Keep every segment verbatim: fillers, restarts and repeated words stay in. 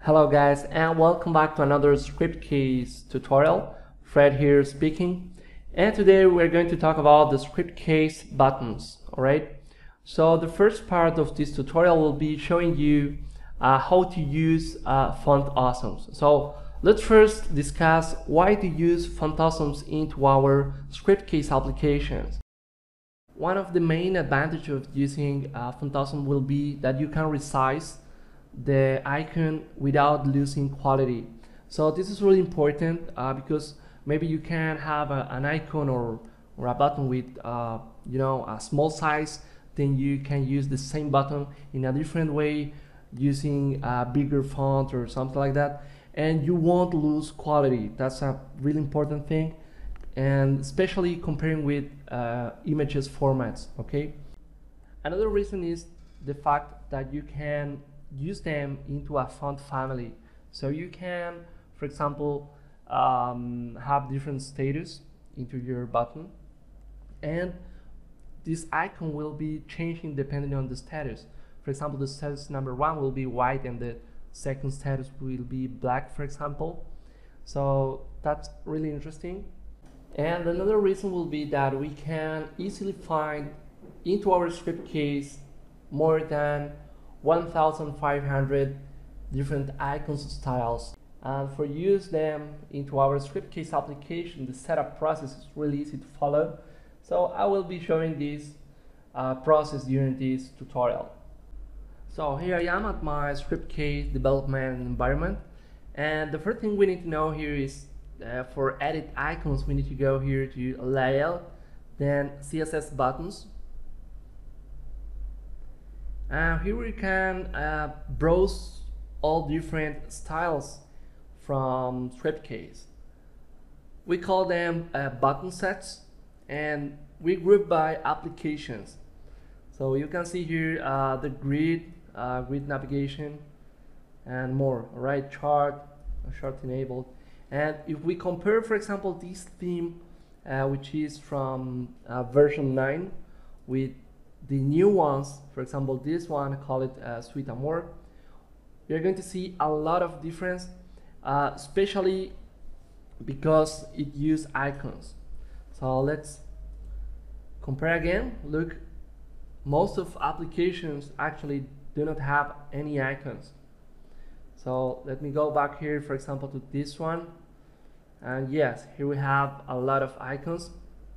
Hello guys, and welcome back to another Scriptcase tutorial. Fred here speaking, and today we're going to talk about the Scriptcase buttons. Alright, so the first part of this tutorial will be showing you uh, how to use uh, font awesomes. So let's first discuss why to use font awesomes into our Scriptcase applications. One of the main advantages of using uh, font awesome will be that you can resize the icon without losing quality. So this is really important uh, because maybe you can have a, an icon or, or a button with uh, you know a small size, then you can use the same button in a different way using a bigger font or something like that, and you won't lose quality. That's a really important thing, and especially comparing with uh, images formats. Okay, another reason is the fact that you can use them into a font family. So you can, for example, um, have different status into your button, and this icon will be changing depending on the status. For example, the status number one will be white and the second status will be black, for example. So that's really interesting. And another reason will be that we can easily find into our Scriptcase more than one thousand five hundred different icons styles, and for use them into our Scriptcase application, the setup process is really easy to follow. So I will be showing this uh, process during this tutorial. So here I am at my Scriptcase development environment, and the first thing we need to know here is uh, for edit icons we need to go here to layout, then C S S buttons. And uh, here we can uh, browse all different styles from Scriptcase. We call them uh, button sets, and we group by applications. So you can see here uh, the grid, uh, grid navigation, and more. Alright, chart, chart enabled. And if we compare, for example, this theme, uh, which is from uh, version nine, with the new ones, for example this one, call it uh, Sweet Amor, you're going to see a lot of difference, uh, especially because it uses icons. So let's compare again. Look, most of applications actually do not have any icons. So let me go back here, for example, to this one, and yes, here we have a lot of icons.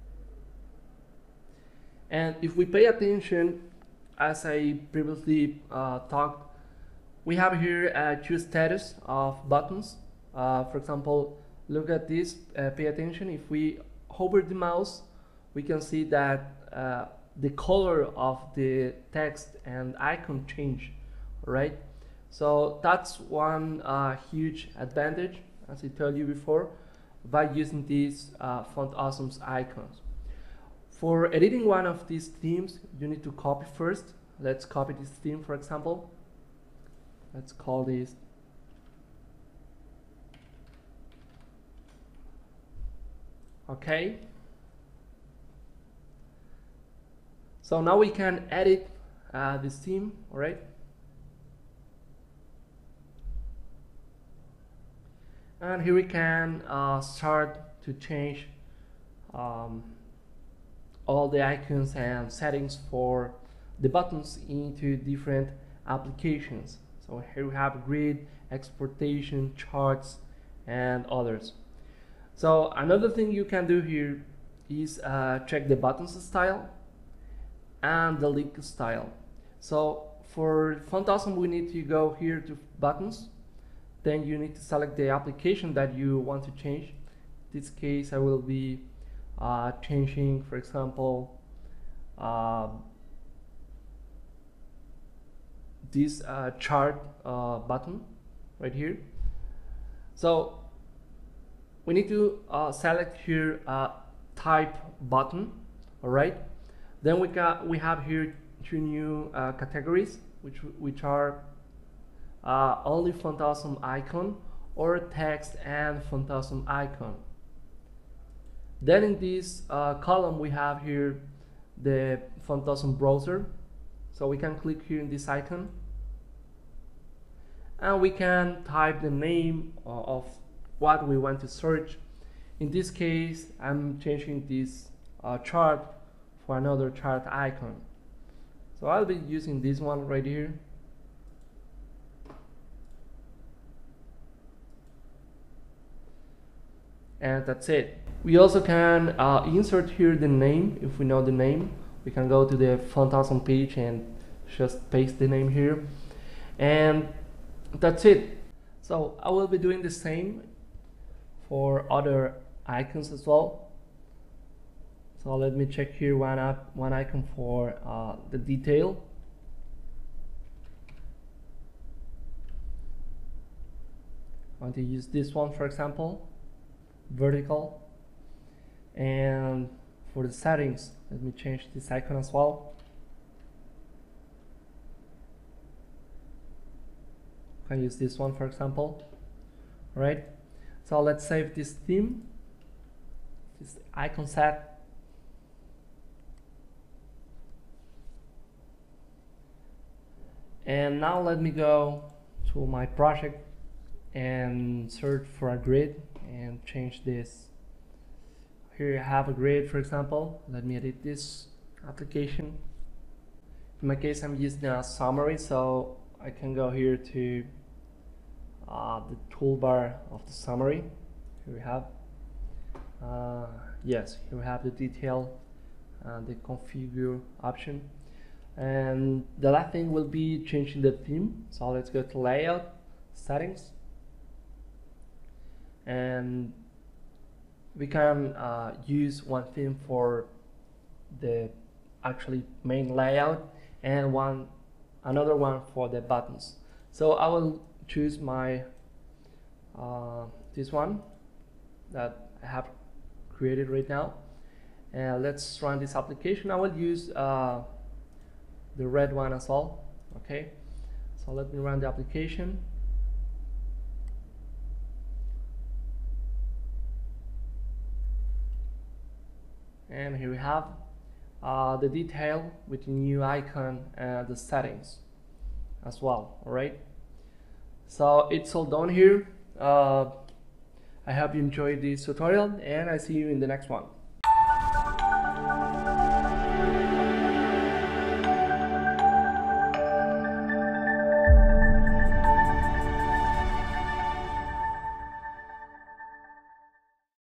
And if we pay attention, as I previously uh, talked, we have here uh, two status of buttons. Uh, for example, look at this, uh, pay attention. If we hover the mouse, we can see that uh, the color of the text and icon change, right? So that's one uh, huge advantage, as I told you before, by using these uh, font awesomes icons. For editing one of these themes, you need to copy first. Let's copy this theme, for example. Let's call this okay. So now we can edit uh, this theme, all right? And here we can uh, start to change um, all the icons and settings for the buttons into different applications. So here we have grid, exportation, charts, and others. So another thing you can do here is uh, check the buttons style and the link style. So for font awesome, we need to go here to buttons, then you need to select the application that you want to change. In this case, I will be Uh, changing, for example, uh, this uh, chart uh, button right here. So we need to uh, select here uh, type button. All right. Then we got we have here two new uh, categories, which which are uh, only font awesome icon or text and font awesome icon. Then in this uh, column we have here the font awesome browser. So we can click here in this icon, and we can type the name of what we want to search. In this case, I'm changing this uh, chart for another chart icon. So I'll be using this one right here. And that's it. We also can uh, insert here the name. If we know the name, we can go to the font awesome page and just paste the name here, and that's it. So I will be doing the same for other icons as well. So let me check here one up one icon for uh, the detail. I want to use this one, for example, vertical. And for the settings, let me change this icon as well. I can use this one, for example. All right. So let's save this theme, this icon set. And now let me go to my project and search for a grid and change this. Here I have a grid, for example. Let me edit this application. In my case, I'm using a summary, so I can go here to uh, the toolbar of the summary. Here we have, uh, yes, here we have the detail and the configure option. And the last thing will be changing the theme. So let's go to layout, settings, and we can uh, use one theme for the actually main layout and one another one for the buttons. So I will choose my uh, this one that I have created right now, and let's run this application. I will use uh, the red one as well. Okay, so let me run the application. And here we have uh, the detail with the new icon and the settings as well. All right, so it's all done here. uh, I hope you enjoyed this tutorial, and I see you in the next one.